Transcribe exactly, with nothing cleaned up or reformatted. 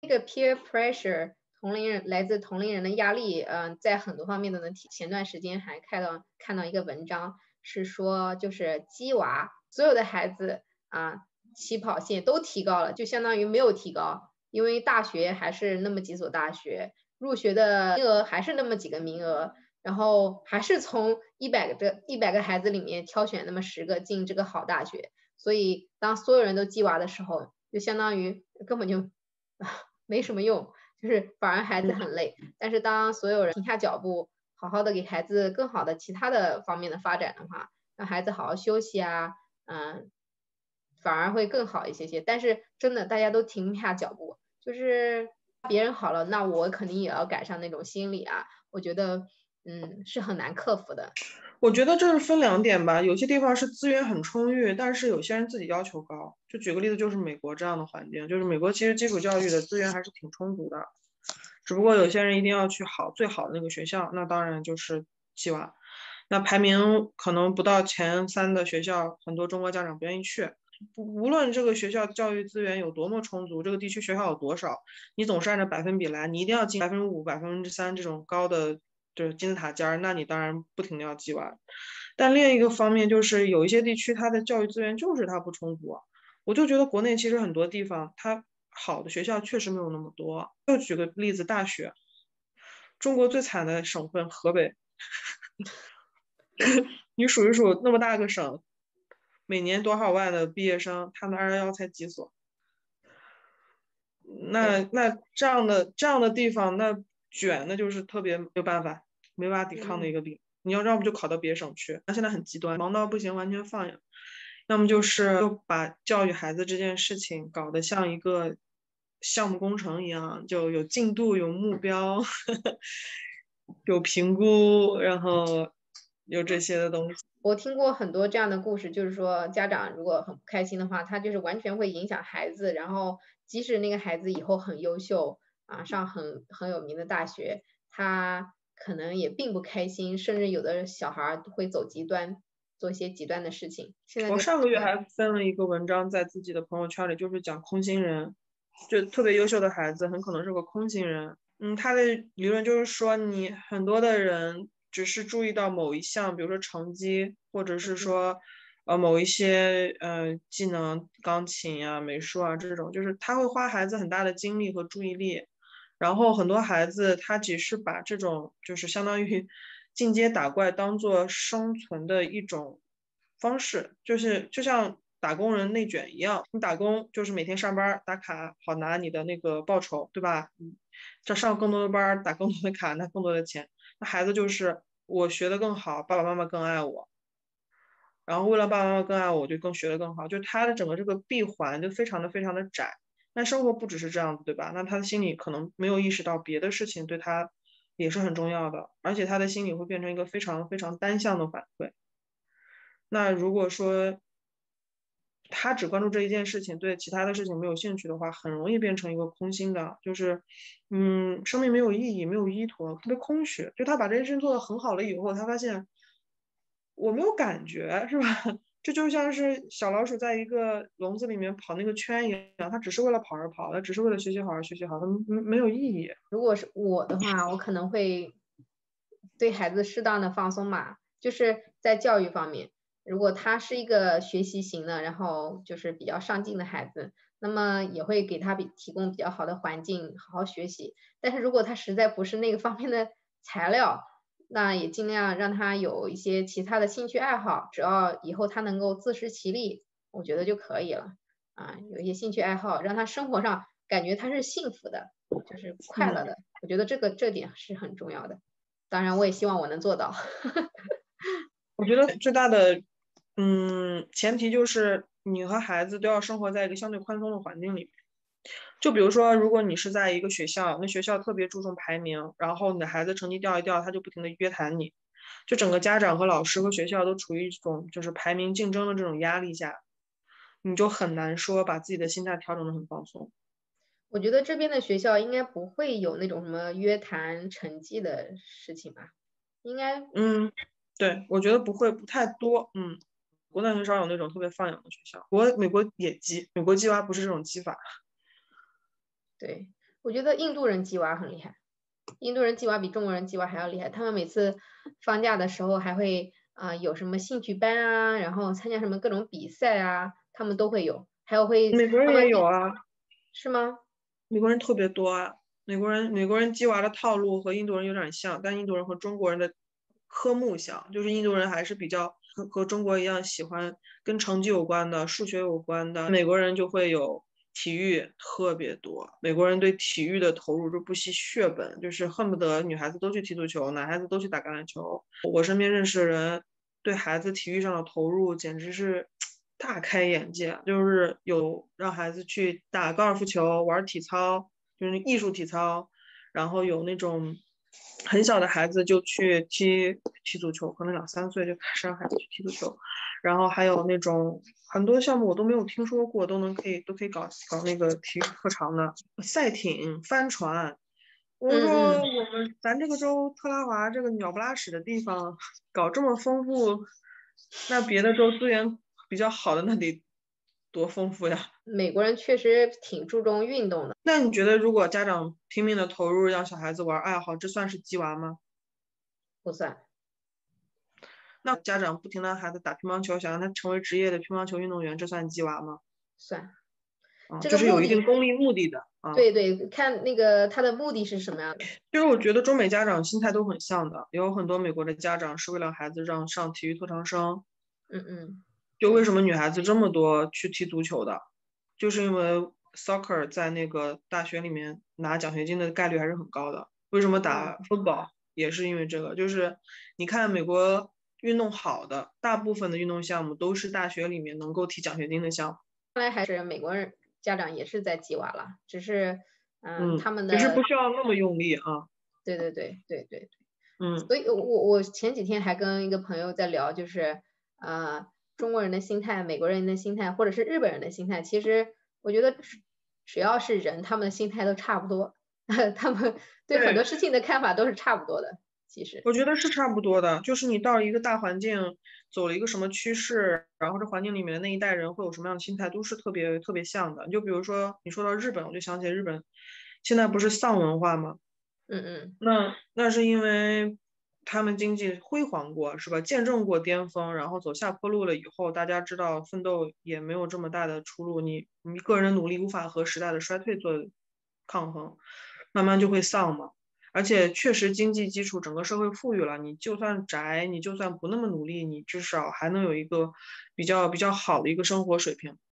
个 peer pressure 同龄人来自同龄人的压力，嗯、呃，在很多方面都能体。前段时间还看到看到一个文章，是说就是鸡娃所有的孩子啊，起跑线都提高了，就相当于没有提高，因为大学还是那么几所大学，入学的名额还是那么几个名额，然后还是从一百个一百个孩子里面挑选那么十个进这个好大学。所以当所有人都鸡娃的时候，就相当于根本就没什么用，就是反而孩子很累。但是当所有人停下脚步，好好的给孩子更好的其他的方面的发展的话，让孩子好好休息啊，嗯，反而会更好一些些。但是真的大家都停不下脚步，就是别人好了，那我肯定也要赶上那种心理啊，我觉得嗯是很难克服的。 我觉得这是分两点吧，有些地方是资源很充裕，但是有些人自己要求高。就举个例子，就是美国这样的环境，就是美国其实基础教育的资源还是挺充足的，只不过有些人一定要去好最好的那个学校，那当然就是鸡娃。那排名可能不到前三的学校，很多中国家长不愿意去。无论这个学校教育资源有多么充足，这个地区学校有多少，你总是按照百分比来，你一定要进百分之五、百分之三这种高的就是金字塔尖儿，那你当然不停的要鸡娃。但另一个方面就是有一些地区它的教育资源就是它不充足，我就觉得国内其实很多地方它好的学校确实没有那么多。就举个例子，大学，中国最惨的省份河北，你数一数那么大个省，每年多少万的毕业生，他们二幺幺才几所？那那这样的这样的地方，那卷那就是特别没有办法，没法抵抗的一个地。你要要不就考到别省去，那现在很极端，忙到不行，完全放养。要么就是就把教育孩子这件事情搞得像一个项目工程一样，就有进度、有目标、有评估，然后有这些的东西。 我听过很多这样的故事，就是说家长如果很不开心的话，他就是完全会影响孩子，然后即使那个孩子以后很优秀啊，上很很有名的大学，他可能也并不开心，甚至有的小孩儿会走极端，做一些极端的事情。现在就我上个月还分了一个文章在自己的朋友圈里，就是讲空心人，就特别优秀的孩子很可能是个空心人。嗯，他的理论就是说，你很多的人只是注意到某一项，比如说成绩，或者是说呃某一些呃技能，钢琴呀、美术啊这种，就是他会花孩子很大的精力和注意力。然后很多孩子他只是把这种就是相当于进阶打怪当做生存的一种方式，就是就像打工人内卷一样，你打工就是每天上班打卡，好拿你的那个报酬，对吧？嗯，这上更多的班，打更多的卡，拿更多的钱。那孩子就是我学得更好，爸爸妈妈更爱我，然后为了爸爸妈妈更爱我，我就更学得更好，就他的整个这个闭环就非常的非常的窄。但生活不只是这样子，对吧？那他的心里可能没有意识到别的事情对他也是很重要的，而且他的心里会变成一个非常非常单向的反馈。那如果说他只关注这一件事情，对其他的事情没有兴趣的话，很容易变成一个空心的，就是嗯，生命没有意义，没有依托，特别空虚。就他把这件事情做得很好了以后，他发现我没有感觉，是吧？这就像是小老鼠在一个笼子里面跑那个圈一样，它只是为了跑而跑，它只是为了学习好而学习好，它没没有意义。 如果是我的话，我可能会对孩子适当的放松嘛，就是在教育方面，如果他是一个学习型的，然后就是比较上进的孩子，那么也会给他比提供比较好的环境，好好学习。但是如果他实在不是那个方面的材料，那也尽量让他有一些其他的兴趣爱好，只要以后他能够自食其力，我觉得就可以了。啊，有一些兴趣爱好，让他生活上感觉他是幸福的，就是快乐嗯， 的，我觉得这个这点是很重要的。当然我也希望我能做到。 我觉得最大的嗯前提就是你和孩子都要生活在一个相对宽松的环境里面。就比如说，如果你是在一个学校，那学校特别注重排名，然后你的孩子成绩掉一掉，他就不停的约谈你，就整个家长和老师和学校都处于一种就是排名竞争的这种压力下，你就很难说把自己的心态调整的很放松。 我觉得这边的学校应该不会有那种什么约谈成绩的事情吧？应该嗯，对，我觉得不会不太多，嗯，国内很少有那种特别放养的学校，国美国也鸡，美国鸡娃不是这种鸡法。 对， 我觉得印度人鸡娃很厉害，印度人鸡娃比中国人鸡娃还要厉害。他们每次放假的时候还会啊、呃、有什么兴趣班啊，然后参加什么各种比赛啊，他们都会有，还有会美国人他们也有啊， 是吗？ 美国人特别多啊。美国人美国人鸡娃的套路和印度人有点像，但印度人和中国人的科目像，就是印度人还是比较和和中国一样喜欢跟成绩有关的、数学有关的，美国人就会有体育特别多。美国人对体育的投入就不惜血本，就是恨不得女孩子都去踢足球，男孩子都去打橄榄球。我身边认识的人对孩子体育上的投入简直是大开眼界，就是有让孩子去打高尔夫球、玩体操，就是艺术体操，然后有那种很小的孩子就去踢踢足球，可能两三岁就开始让孩子去踢足球，然后还有那种很多项目我都没有听说过，都能可以都可以搞搞那个体育特长的，赛艇、帆船。我嗯说嗯， 我们咱这个州特拉华这个鸟不拉屎的地方搞这么丰富，那别的州资源比较好的那得多丰富呀？ 美国人确实挺注重运动的， 那你觉得如果家长拼命的投入让小孩子玩爱好，这算是鸡娃吗？ 不算那家长不停的让孩子打乒乓球，想让他成为职业的乒乓球运动员，这算鸡娃吗？ 算， 啊， 这这是有一个目的， 定功利目的的啊。 对对，看那个他的目的是什么样的。 其实我觉得中美家长心态都很像的，也有很多美国的家长是为了孩子让上体育特长生。 嗯嗯， 就为对， 什么女孩子这么多去踢足球的，就是因为 soccer 在那个大学里面拿奖学金的概率还是很高的。为什么打哦， football 也是因为这个，就是你看美国运动好的，大部分的运动项目都是大学里面能够提奖学金的项目。 看来还是美国人家长也是在鸡娃了，只是嗯嗯， 他们只是不的需要那么用力啊。 对对对对对。 嗯， 所以我我前几天还跟一个朋友在聊，就是呃中国人的心态、美国人的心态，或者是日本人的心态，其实我觉得只只要是人，他们的心态都差不多，他们对很多对， 事情的看法都是差不多的。其实， 我觉得是差不多的，就是你到一个大环境，走了一个什么趋势，然后这环境里面的那一代人会有什么样的心态，都是特别特别像的。你就比如说你说到日本，我就想起日本现在不是丧文化吗？ 嗯嗯， 那那是因为他们经济辉煌过，是吧？见证过巅峰，然后走下坡路了以后，大家知道奋斗也没有这么大的出路，你你个人努力无法和时代的衰退做抗衡，慢慢就会丧嘛。而且确实经济基础整个社会富裕了，你就算宅，你就算不那么努力，你至少还能有一个比较比较好的一个生活水平。